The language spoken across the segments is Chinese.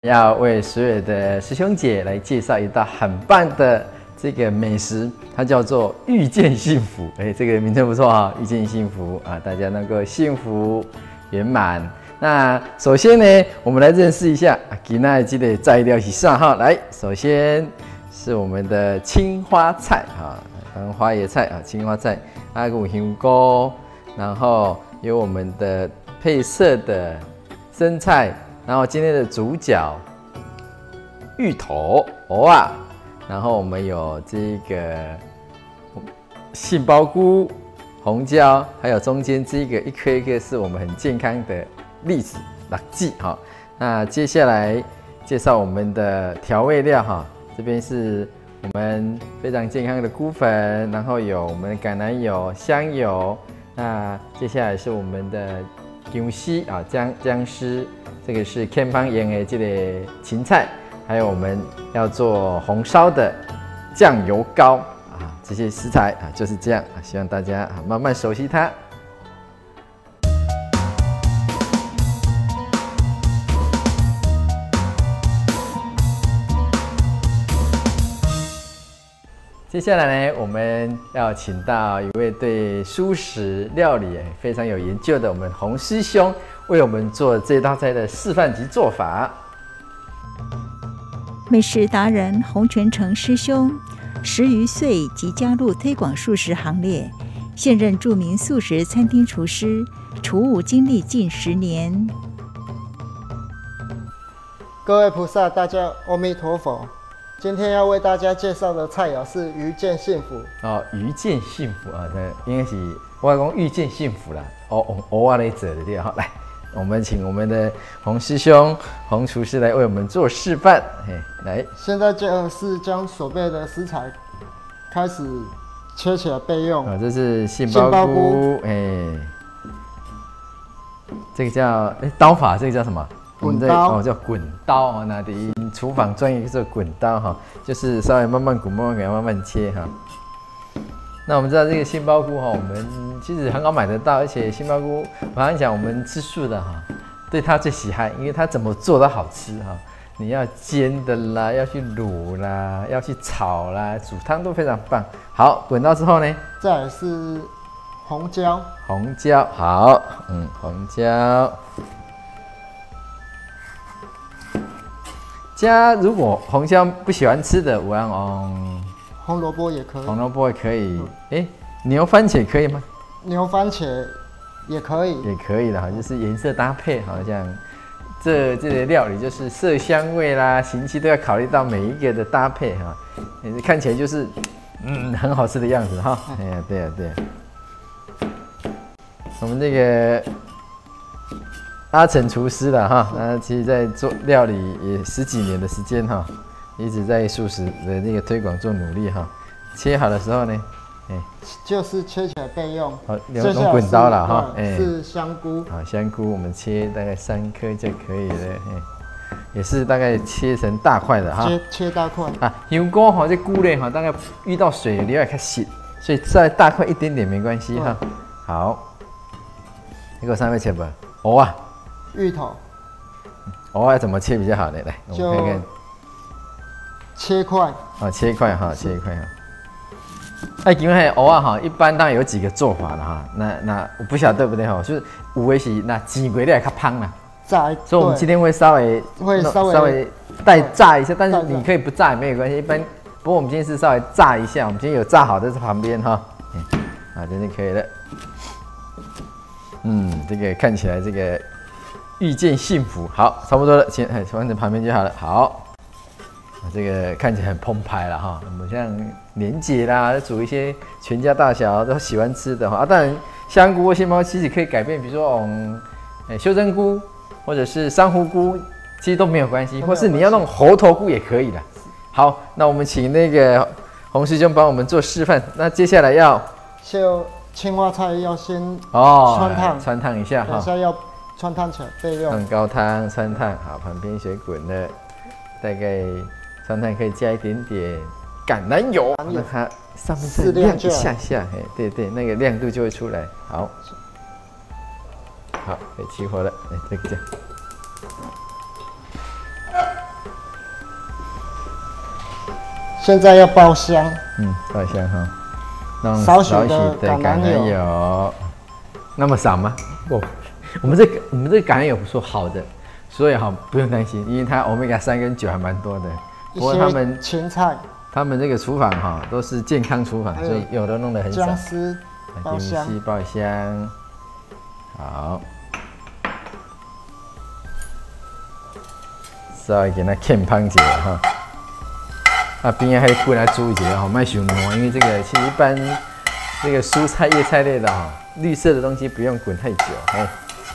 要为所有的师兄姐来介绍一道很棒的这个美食，它叫做遇见幸福。这个名称不错啊，遇见幸福啊，大家能够幸福圆满。那首先呢，我们来认识一下今天这个材料是啥哈。来，首先是我们的青花菜啊，花椰菜啊，青花菜，还有香菇，然后有我们的配色的生菜。然后今天的主角芋头、藕啊，然后我们有这个杏鲍菇、红椒，还有中间这个一颗一颗是我们很健康的栗子、辣椒哈。那接下来介绍我们的调味料哈，这边是我们非常健康的菇粉，然后有我们的橄榄油、香油。那接下来是我们的姜丝啊，姜丝。这个是偏方盐的这个芹菜，还有我们要做红烧的酱油膏啊，这些食材啊就是这样啊，希望大家啊慢慢熟悉它。接下来呢，我们要请到一位对蔬食料理非常有研究的我们洪师兄，为我们做这道菜的示范及做法。 美食达人洪全成师兄10余岁即加入推广素食行列，现任著名素食餐厅厨师，厨务经历近10年。 各位菩萨，大家阿弥陀佛。今天要为大家介绍的菜肴是遇见幸福哦，遇见幸福啊，应该是我讲遇见幸福啦，偶尔来做的对哈。来，我们请我们的洪师兄、洪厨师来为我们做示范。来，现在就是将所备的食材开始切起来备用。 这是杏鲍菇，这个叫刀法，这个叫什么？ 滚刀叫滚刀啊，那的厨房专业叫滚刀哈，就是稍微慢慢滚，慢慢给它慢慢切哈。那我们知道这个杏鲍菇哈，我们其实很好买得到，而且杏鲍菇，我常讲我们吃素的哈，对它最喜爱，因为它怎么做都好吃哈。你要煎的啦，要去卤啦，要去炒啦，煮汤都非常棒。好，滚刀之后呢， 再来是红椒， 红椒好，红椒。加如果红椒不喜欢吃的，我红萝卜也可以， 红萝卜也可以。牛番茄可以吗？ 牛番茄也可以， 也可以的哈，就是颜色搭配，好像这个料理就是色香味啦、形器都要考虑到每一个的搭配哈，看起来就是很好吃的样子哈。对啊。我们这个阿成厨师了哈，他其实在做料理也10几年的时间哈，一直在素食的那个推广做努力哈。切好的时候呢， 就是切起来备用。 好，用滚刀了哈。 是香菇。 好，香菇我们切大概3颗就可以了。也是大概切成大块的哈。 切大块。 香菇哈，这菇类哈，大概遇到水你要开洗，所以再大块一点点没关系哈。好，这个上面切吧。藕啊。 芋头， 藕要怎么切比较好呢？来，我们看看。 切块。 切块哈，切块哈。因为藕啊哈，一般当然有几个做法了哈。那我不晓得对不对哈，就是有的是那煎过来较香啦。 炸。 所以我们今天会稍微带炸一下，但是你可以不炸也没有关系。一般，不过我们今天是稍微炸一下，我们今天有炸好的在旁边哈。这就可以了。这个看起来这个。遇见幸福，好，差不多了，先放在旁边就好了。好，这个看起来很澎湃了哈。我们像年节啦，煮一些全家大小都喜欢吃的哈。当然，香菇或杏鲍其实可以改变，比如说修真菇或者是珊瑚菇，其实都没有关系，或是你要弄猴头菇也可以的。好，那我们请那个洪师兄帮我们做示范。那接下来要青花菜要先穿烫一下哈。 等下要穿烫起来备用。 烫高汤穿烫，好，旁边水滚了，大概穿烫可以加一点点橄榄油，让它上面再亮一下下，对，那个亮度就会出来。好，可以起火了，这个这样。 现在要爆香， 爆香哈，弄少许的橄榄油，那么少吗？不，我们这个橄榄油不说好的，所以哈不用担心，因为它 omega 3跟9还蛮多的。不过他们芹菜， 他们这个厨房哈都是健康厨房，所以有的弄得很少。 姜丝爆香， 爆香，好，稍微给它欠芳一下哈。啊，边还过来煮一下哈，卖伤烂，因为这个其实一般这个蔬菜、叶菜类的哈，绿色的东西不用滚太久，哎。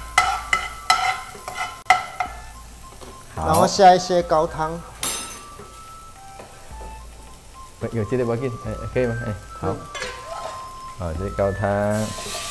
然后下一些高汤。 有这个不给，可以吗？好，好，这高汤。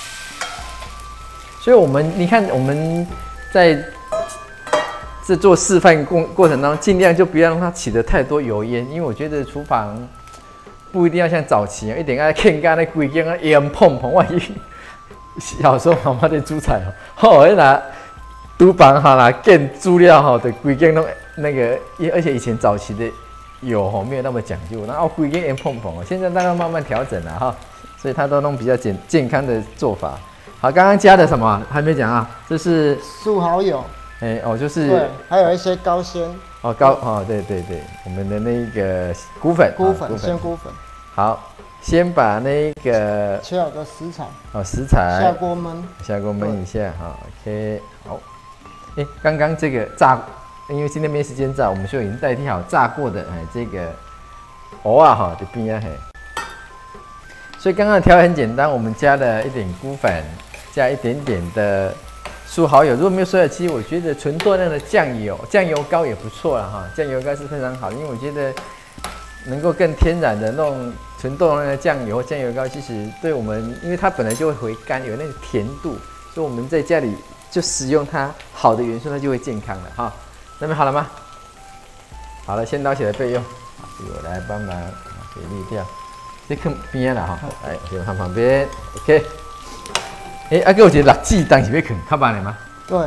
所以你看我们在这做示范过程当中，尽量就不要让它起得太多油烟，因为我觉得厨房不一定要像早期一点爱看干那规间啊烟碰碰，万一小时候妈妈在煮菜哦，会拿厨房哈啦，跟煮料哈的规间那个，而且以前早期的油哈没有那么讲究，然后规间烟碰碰，现在大概慢慢调整了哈，所以它都弄比较健康的做法。好，刚刚加的什么还没讲啊？这是素蚝油。 就是对，还有一些高纤对，我们的那个菇粉， 鲜菇粉。 好，先把那个切好的食材， 食材下锅焖一下，好 ，OK， 好。刚刚这个炸，因为今天没时间炸，我们就已经代替好炸过的这个藕啊哈的边啊所以刚刚的调很简单，我们加了一点菇粉，加一点点的素蚝油，如果没有所有，其实我觉得纯多量的酱油膏也不错了哈，酱油膏是非常好的，因为我觉得能够更天然的弄纯多量的酱油膏，其实对我们，因为它本来就会回甘，有那个甜度，所以我们在家里就使用它好的元素，它就会健康了哈。那边好了吗？好了，先捞起来备用，我来帮忙给滤掉，这看边了哈，就放旁边 ，OK。给我觉得辣鸡当是要啃，较慢的吗？ 对。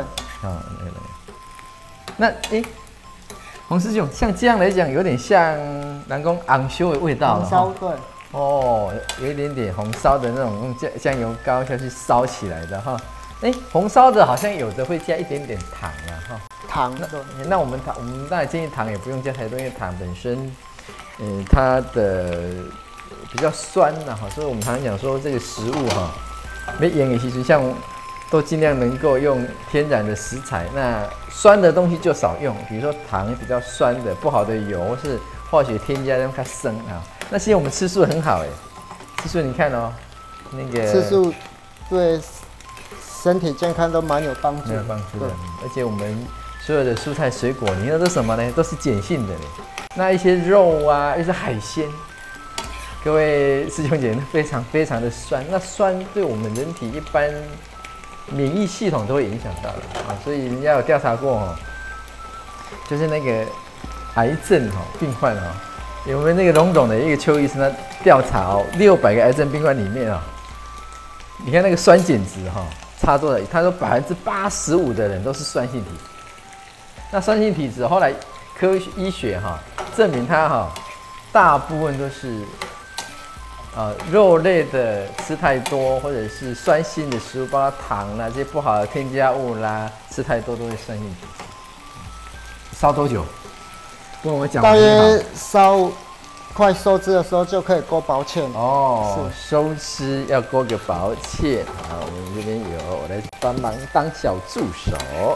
那洪师兄，像这样来讲，有点像人讲红烧的味道了。 红烧对。 有一点点红烧的那种用酱油膏下去烧起来的哈。红烧的好像有的会加一点点糖啊哈。 糖。 那我们当然建议糖也不用加太多，因为糖本身，它的比较酸呐哈，所以我们常常讲说这个食物哈。没盐的其实像都尽量能够用天然的食材，那酸的东西就少用，比如说糖比较酸的不好的油或是化学添加让它生啊。那其实我们吃素很好吃素你看那个吃素对身体健康都蛮有帮助， 的，而且我们所有的蔬菜水果，你看都是什么呢？都是碱性的那一些肉啊，一些海鲜。各位师兄姐，非常的酸，那酸对我们人体一般免疫系统都会影响到的啊，所以人家有调查过就是那个癌症病患我们那个荣总的一个邱医生他调查600个癌症病患里面你看那个酸碱值差多少？他说85%的人都是酸性体质。那酸性体质后来医学证明它大部分都是。肉类的吃太多，或者是酸性的食物，包括糖啦这些不好的添加物啦，吃太多都会酸性体质。烧多久？跟我讲。 大约烧快收汁的时候就可以勾薄芡。 收汁要勾个薄芡。好，我们这边有，我来帮忙当小助手。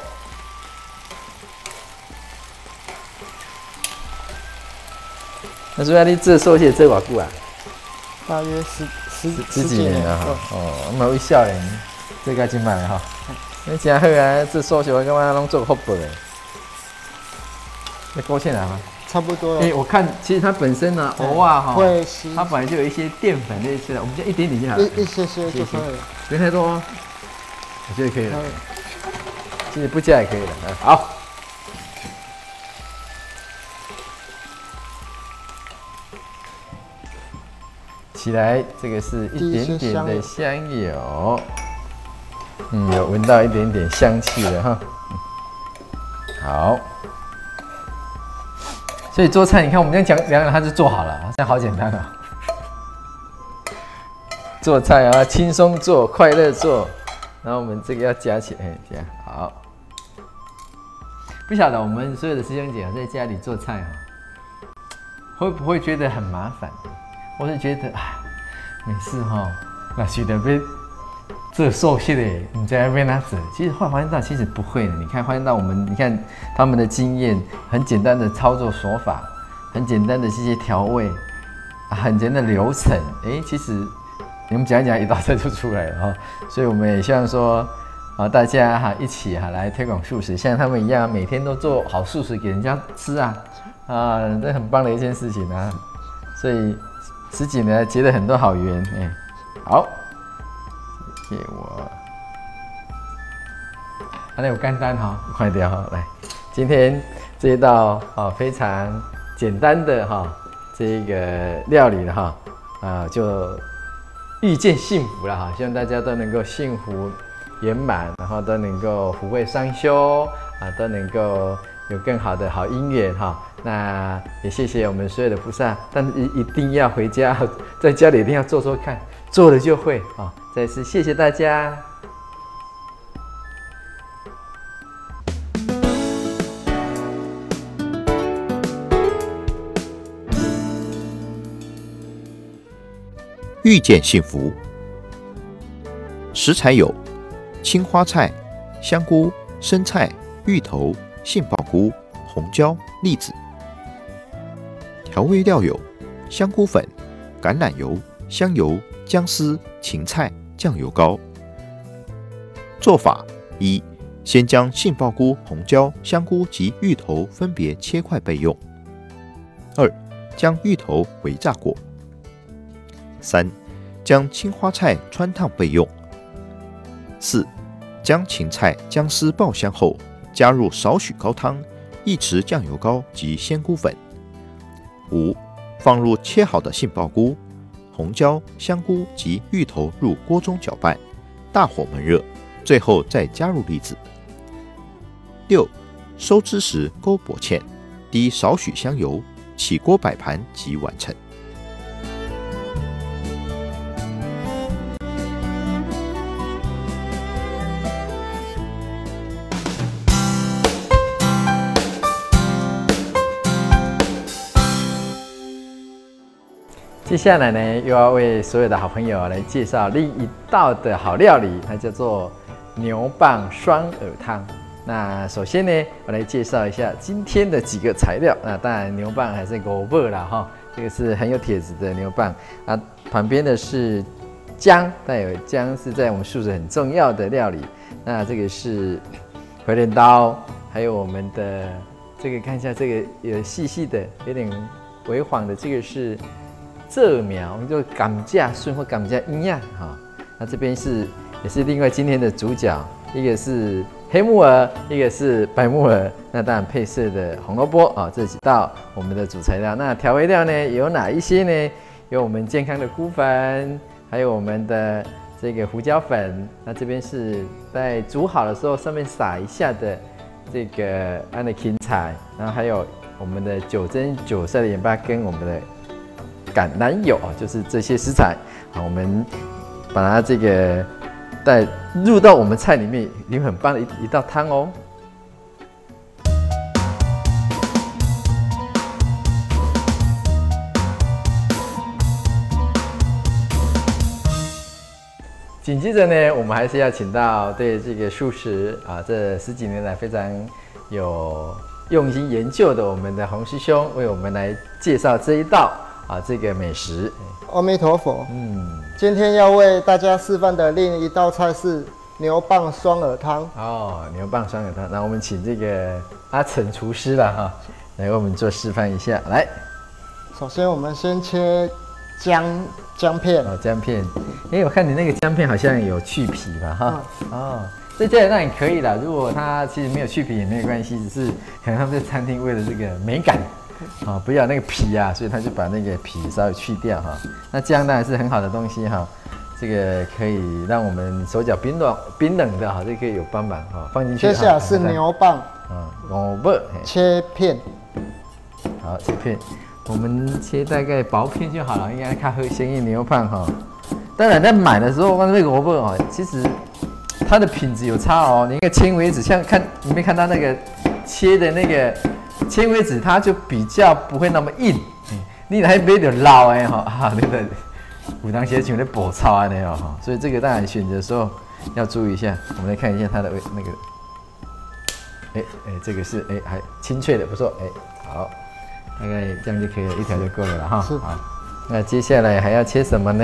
那所以你这寿蟹这多久啊？ 大约十几年了蛮有效的，这个真慢你真好啊！这寿司我感觉拢做好薄的。那勾芡来吗？ 差不多了。 我看其实它本身呢，藕啊会它本来就有一些淀粉类似的，我们就一点点就好了。 一些就可以了， 不用太多我觉得可以了。其实不加也可以了。好。起来，这个是一点点的香油，有闻到一点点香气了好， 所以做菜，你看我们这样讲两个它就做好了，这样好简单啊。做菜啊，轻松做，快乐做。然后我们这个要夹起来，这样好。不晓得我们所有的师兄姐在家里做菜会不会觉得很麻烦？我是觉得啊，每次那觉得被这熟悉的，你在那边拿着。其实后来发现到，其实不会的。你看，发现到我们，你看他们的经验，很简单的操作手法，很简单的这些调味，很简单的流程，其实你们讲一讲，一道菜就出来了所以我们也希望说，大家一起来推广素食，像他们一样，每天都做好素食给人家吃这很棒的一件事情啊。所以10几年结了很多好缘，好，给我，那有干单快点来，今天这一道非常简单的这个料理了就遇见幸福了希望大家都能够幸福圆满，然后都能够福慧双修都能够有更好的好姻缘那也谢谢我们所有的菩萨，但是一定要回家，在家里一定要做做看，做了就会再次谢谢大家。 遇见幸福。食材有青花菜、香菇、生菜、芋头、杏鲍菇、红椒、栗子。调味料有香菇粉、橄榄油、香油、姜丝、芹菜、酱油膏。做法：一、先将杏鲍菇、红椒、香菇及芋头分别切块备用。2、将芋头微炸过。3、将青花菜汆烫备用。4、将芹菜、姜丝爆香后，加入少许高汤、1匙酱油膏及鲜菇粉。5、放入切好的杏鲍菇、红椒、香菇及芋头入锅中搅拌，大火焖热，最后再加入栗子。6、收汁时勾薄芡，滴少许香油，起锅摆盘即完成。 接下来呢，又要为所有的好朋友来介绍另一道的好料理，它叫做牛蒡双耳汤。那首先呢，我来介绍一下今天的几个材料。那当然牛蒡还是狗肉啦这个是很有铁质的牛蒡旁边的是姜，带有姜是在我们素食很重要的料理。那这个是回镰刀，还有我们的这个看一下，这个有细细的，有点微黄的，这个是蔗苗，就感架顺或感架一样那这边也是另外今天的主角，一个是黑木耳，一个是白木耳，那当然配色的红萝卜这几道我们的主材料。那调味料呢有哪一些呢？有我们健康的菇粉，还有我们的这个胡椒粉。那这边是在煮好的时候上面撒一下的这个安的芹菜，然后还有我们的9蒸9晒的盐巴跟我们的橄榄油就是这些食材我们把它这个带入到我们菜里面，已经很棒的一道汤哦。紧接着呢，我们还是要请到对这个素食这10几年来非常有用心研究的我们的洪师兄，为我们来介绍这一道这个美食。 阿弥陀佛。今天要为大家示范的另一道菜是牛蒡双耳汤。 牛蒡双耳汤。那我们请这个阿成厨师了来为我们做示范一下。来， 首先我们先切姜片。 姜片。我看你那个姜片好像有去皮吧在家里那也可以啦。如果它其实没有去皮也没有关系，只是可能他们在餐厅为了这个美感不要那个皮所以他就把那个皮稍微去掉那姜当然是很好的东西这个可以让我们手脚冰冷的这个可以有帮忙放进去。 接下来是牛蒡， 萝卜切片。 好，切片，我们切大概薄片就好了，应该看和鲜硬牛胖哈。当然在买的时候，那个萝卜哦，其实它的品质有差哦。你看纤维质，像你没看到那个切的那个纤维质，它就比较不会那么硬。你还买到老哎哈啊，那个有当时像在补炒安尼哦，所以这个当然选择的时候要注意一下。我们来看一下它的那个，这个是还清脆的，不错好，大概这样就可以了，一条就够了哈。好，那接下来还要切什么呢？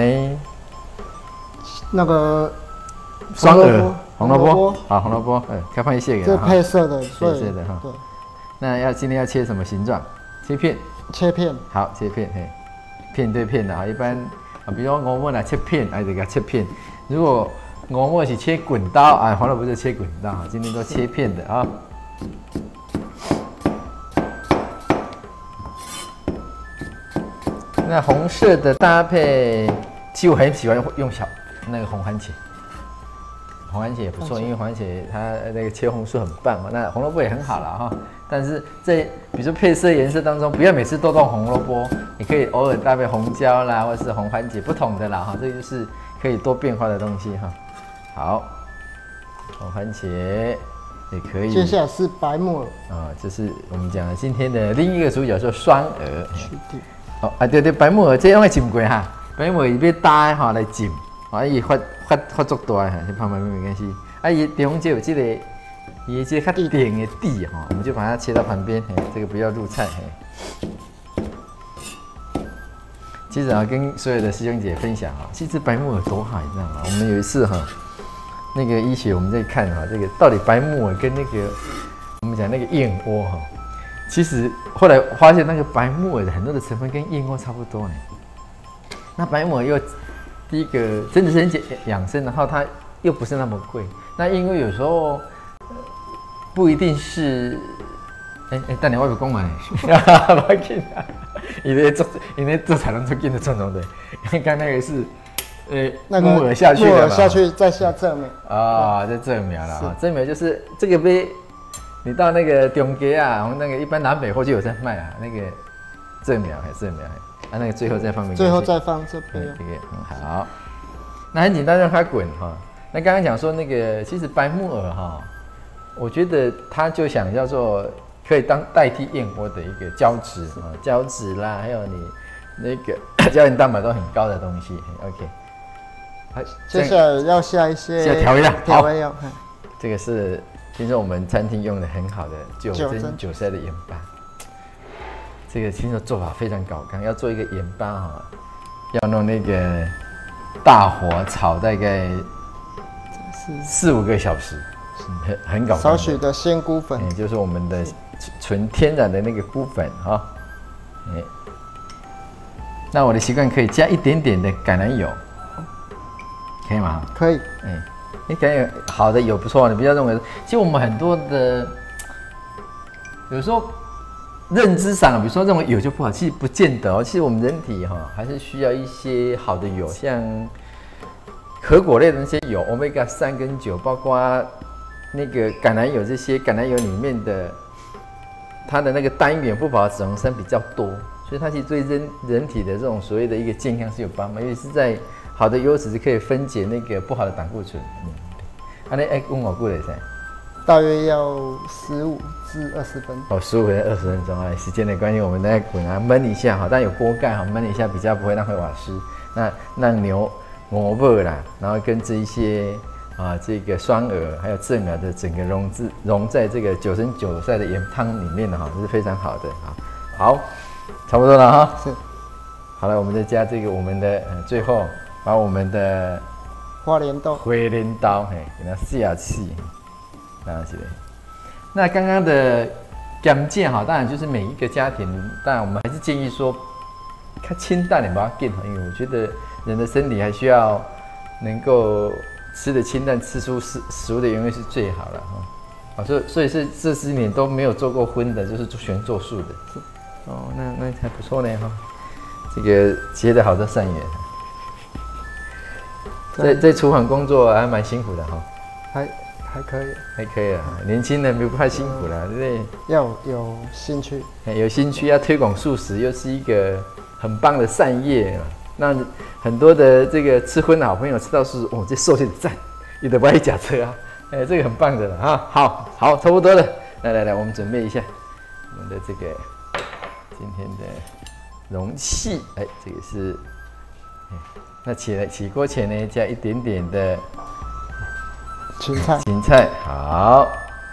那个双耳红萝卜，好，红萝卜，开放一些给这配色的， 配色的哈。对。那今天要切什么形状？切片。 切片。 好，切片，片对片的啊。一般啊，比如说萝卜来切片，就给它切片。如果萝卜是切滚刀啊，红萝卜就切滚刀。今天都切片的啊。那红色的搭配，其实我很喜欢用那个红番茄，红番茄也不错，因为番茄它那个切红素很棒嘛。那红萝卜也很好了哈。但是在比如说配色颜色当中，不要每次都用红萝卜，你可以偶尔搭配红椒啦，或者是红番茄，不同的啦哈。这个就是可以多变化的东西哈。好，红番茄也可以。 接下来是白木耳这是我们讲的今天的另一个主角，叫双耳。对，白木耳这用来浸过哈，白木耳伊要搭哈来浸，伊发足大哈，你旁边没关系。伊地方就有这个，伊这较顶的底哈，我们就把它切到旁边，这个不要入菜。其实啊，跟所有的师兄姐分享啊，其实白木耳多好，你知道吗？我们有一次哈，那个医学我们在看哈，这个到底白木耳跟那个我们讲那个燕窝哈。其实后来发现，那个白木耳的很多的成分跟燕窝差不多呢。那白木耳又第一个真的是很养生，然后它又不是那么贵。那因为有时候不一定是，但你外面讲嘛，不要紧啊，因为做才能做紧的做农的。刚那个是，木耳下去了嘛，木耳下去再下正苗啊，在正苗了啊，正苗就是这个杯。你到那个中街啊，那个一般南北货就有在卖啊，那个正苗，那个最后再放最后再放这边， 这个很好。那很简单，让它滚哈。那刚刚讲说那个，其实白木耳哈，我觉得它就想叫做可以代替燕窝的一个胶质啊，胶质啦，还有你那个胶原蛋白都很高的东西。OK， 好，接下来要下一些调味料，这个是。听说我们餐厅用的很好的九蒸九筛的盐巴，这个听说做法非常高纲，要做一个盐巴哈，要弄那个大火炒大概4-5个小时，很搞。 少许的鲜菇粉， 就是我们的纯天然的那个菇粉哈。那我的习惯可以加一点点的橄榄油，可以吗？ 可以。 你感觉好的油不错，你不要认为，其实我们很多的有时候认知上，比如说认为油就不好，其实不见得哦。其实我们人体哈还是需要一些好的油，像核果类的那些油 ，Omega 3跟9，包括那个橄榄油，这些橄榄油里面的它的那个单元不饱和脂肪酸比较多，所以它其实对人体的这种所谓的一个健康是有帮忙，因为是在好的油脂是可以分解那个不好的胆固醇。问我过来噻， 大约要15至20分钟。 15分20分钟时间的关系，我们再滚焖一下哈，但有锅盖哈，焖一下比较不会浪费瓦斯。那让萝卜啦，然后跟这一些这个双耳还有正苗的整个融在这个9蒸9筛的盐汤里面的哈，这是非常好的啊。好，差不多了哈。是。好了，我们再加这个我们的最后。把我们的花莲豆给它撕下去，拿起来。那刚刚的姜酱哈，当然就是每一个家庭，当然我们还是建议说，看清淡点把它变好，因为我觉得人的身体还需要能够吃的清淡，吃出食物的原味是最好了哈。所以是这10年都没有做过荤的，就是全做素的。那还不错呢哈。这个结得好的善缘。在厨房工作还蛮辛苦的哈， 还可以， 还可以啊，年轻人不怕辛苦啦，对不对？ 要有兴趣。 有兴趣要推广素食，又是一个很棒的善业啊。那很多的这个吃荤的好朋友吃到素食，哦，这寿就赞，有的不爱假车啊，这个很棒的了啊。好，差不多了，来，我们准备一下我们的这个今天的容器，这个是，那起锅前呢，加一点点的芹菜，好。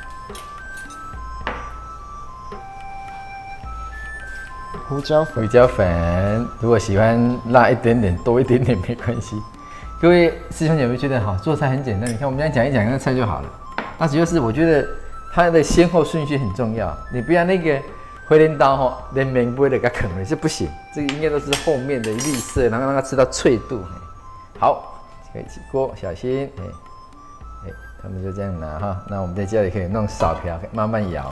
胡椒粉，如果喜欢辣一点点，多一点点没关系。各位师兄姐妹觉得好，做菜很简单。你看我们这样讲一讲那个菜就好了。那主要是我觉得它的先后顺序很重要，你不要那个回镰刀哈，连面不会给它啃了是不行。这个应该都是后面的绿色，然后让它吃到脆度。好，可以起锅，小心。他们就这样拿哈。那我们在家里可以弄勺瓢，慢慢摇。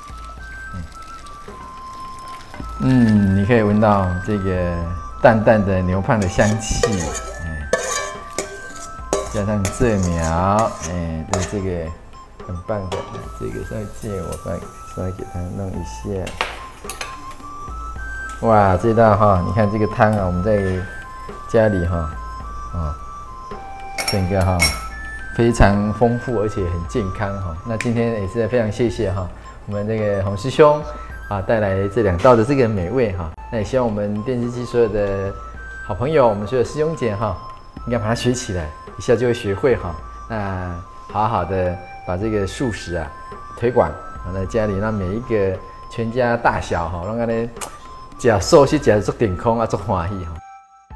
你可以闻到这个淡淡的牛蒡的香气，加上蔗苗，对，这个很棒的。这个稍微借我稍微给它弄一下。哇，这道哈，你看这个汤啊，我们在家里哈，整个哈非常丰富而且很健康哈。那今天也是非常谢谢哈我们这个洪师兄。带来这2道的这个美味哈，那也希望我们电视机所有的好朋友，我们所有师兄姐哈，应该把它学起来，一下就会学会哈。那好好的把这个素食啊推广，在家里让每一个全家大小哈，让他们吃素食吃得足健康啊，足欢喜哈。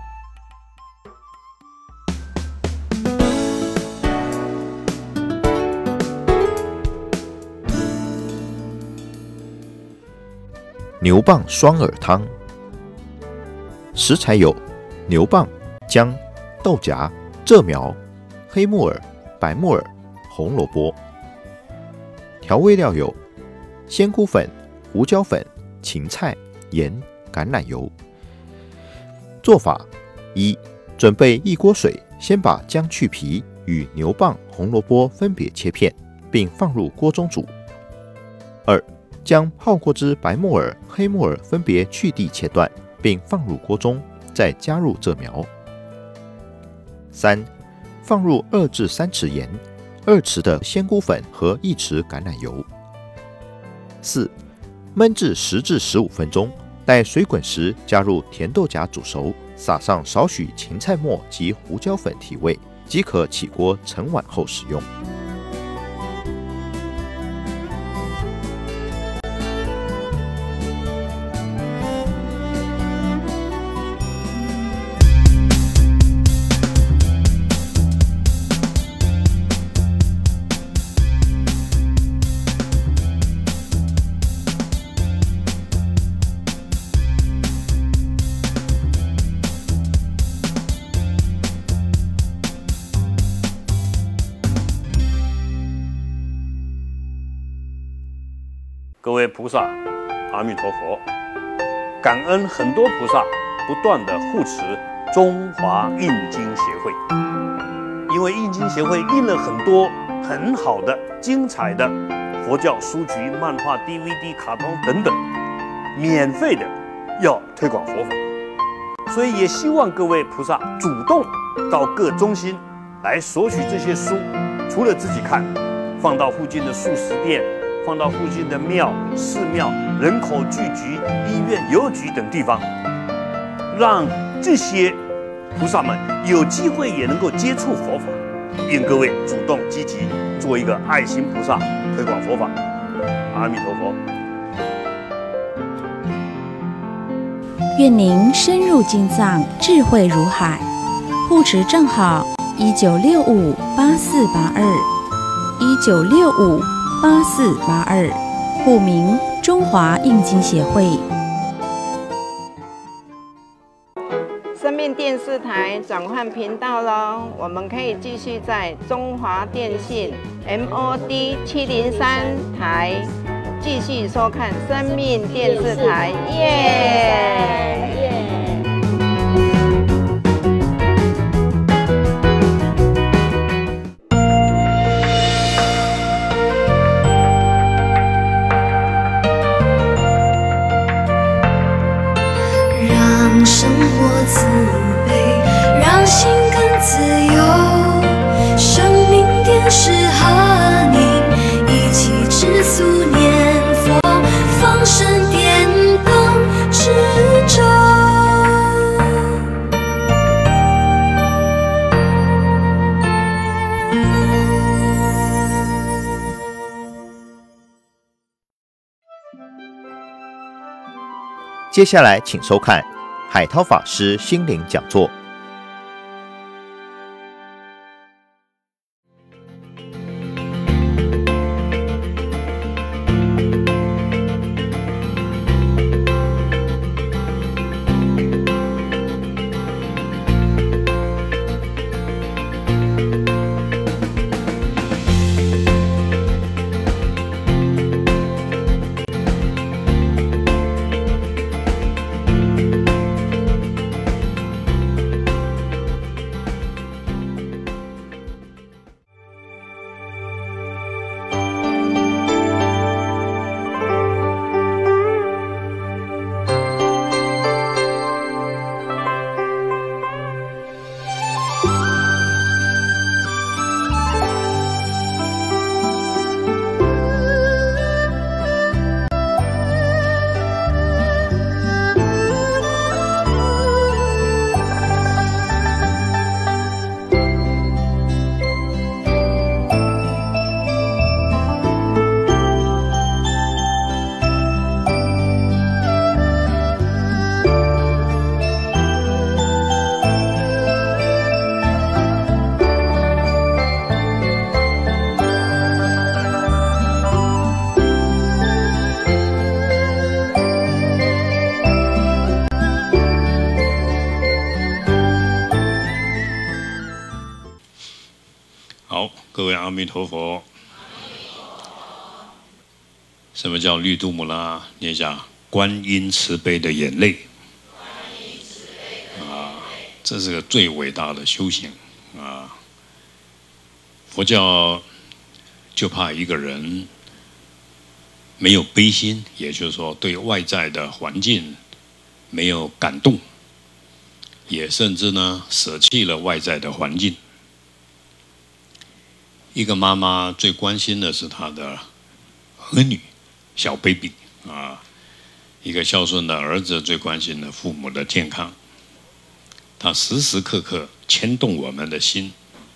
牛蒡双耳汤，食材有牛蒡、姜、豆荚、蔗苗、黑木耳、白木耳、红萝卜。调味料有鲜菇粉、胡椒粉、芹菜、盐、橄榄油。做法：一、准备1锅水，先把姜去皮，与牛蒡、红萝卜分别切片，并放入锅中煮。2、将泡过之白木耳、黑木耳分别去蒂切断，并放入锅中，再加入蔗苗。3、放入2至3匙盐、2匙的鲜菇粉和1匙橄榄油。4、焖至10至15分钟，待水滚时加入甜豆荚煮熟，撒上少许芹菜末及胡椒粉提味，即可起锅盛碗后食用。 各位菩萨，阿弥陀佛！感恩很多菩萨不断的护持中华印经协会，因为印经协会印了很多很好的、精彩的佛教书籍、漫画、DVD、卡通等等，免费的要推广佛法，所以也希望各位菩萨主动到各中心来索取这些书，除了自己看，放到附近的素食店。放到附近的庙、寺庙、人口聚集、医院、邮局等地方，让这些菩萨们有机会也能够接触佛法。愿各位主动积极，做一个爱心菩萨，推广佛法。阿弥陀佛。 愿您深入经藏，智慧如海。护持账号19658482，19658482，户名中华印经协会。 生命电视台转换频道喽，我们可以继续在中华电信 MOD703台继续收看生命电视台，耶！ 让生活慈悲，让心更自由。生命电视和你一起知足念佛，放生点灯之舟。 接下来，请收看海涛法师心灵讲座。 各位阿弥陀佛。什么叫绿度母啦？念一下观音慈悲的眼泪。这是个最伟大的修行啊！佛教就怕一个人没有悲心，也就是说对外在的环境没有感动，也甚至呢舍弃了外在的环境。一个妈妈最关心的是她的儿女小 baby 啊，一个孝顺的儿子最关心的父母的健康，他时时刻刻牵动我们的心。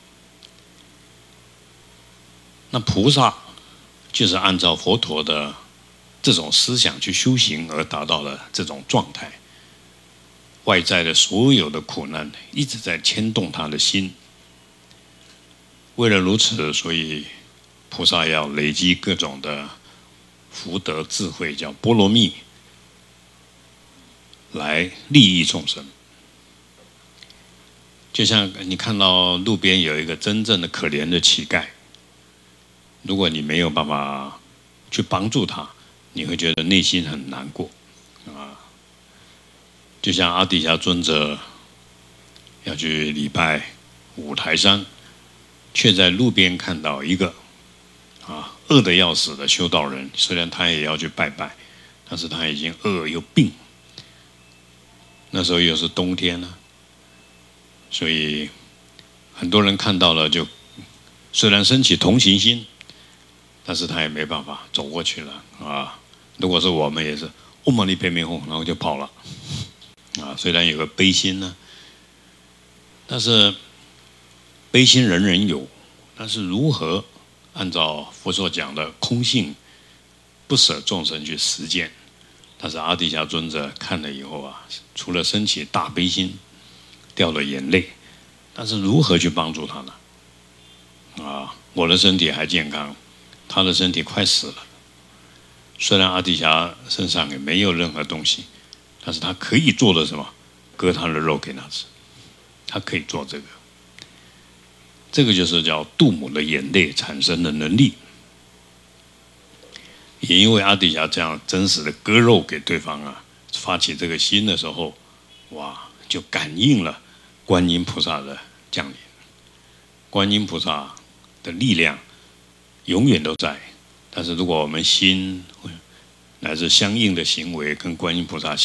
那菩萨就是按照佛陀的这种思想去修行而达到了这种状态，外在的所有的苦难一直在牵动他的心。为了如此，所以菩萨要累积各种的福德智慧，叫波罗蜜，来利益众生。就像你看到路边有一个真正的可怜的乞丐，如果你没有办法去帮助他，你会觉得内心很难过啊。就像阿底峡尊者要去礼拜五台山，却在路边看到一个饿得要死的修道人，虽然他也要去拜拜，但是他已经饿又病。那时候又是冬天呢，所以很多人看到了就虽然升起同情心，但是他也没办法走过去了啊。如果是我们也是欧玛尼北面红，然后就跑了啊。虽然有个悲心呢，但是悲心人人有，但是如何按照佛所讲的空性不舍众生去实践？但是阿底峡尊者看了以后啊，除了升起大悲心，掉了眼泪，但是如何去帮助他呢？啊，我的身体还健康，他的身体快死了。虽然阿底峡身上也没有任何东西，但是他可以做的什么？割他的肉给他吃，他可以做这个。这个就是叫度母的眼泪产生的能力。也因为阿底峡这样真实的割肉给对方啊，发起这个心的时候，哇，就感应了观音菩萨的降临。观音菩萨的力量永远都在，但是如果我们心乃至相应的行为跟观音菩萨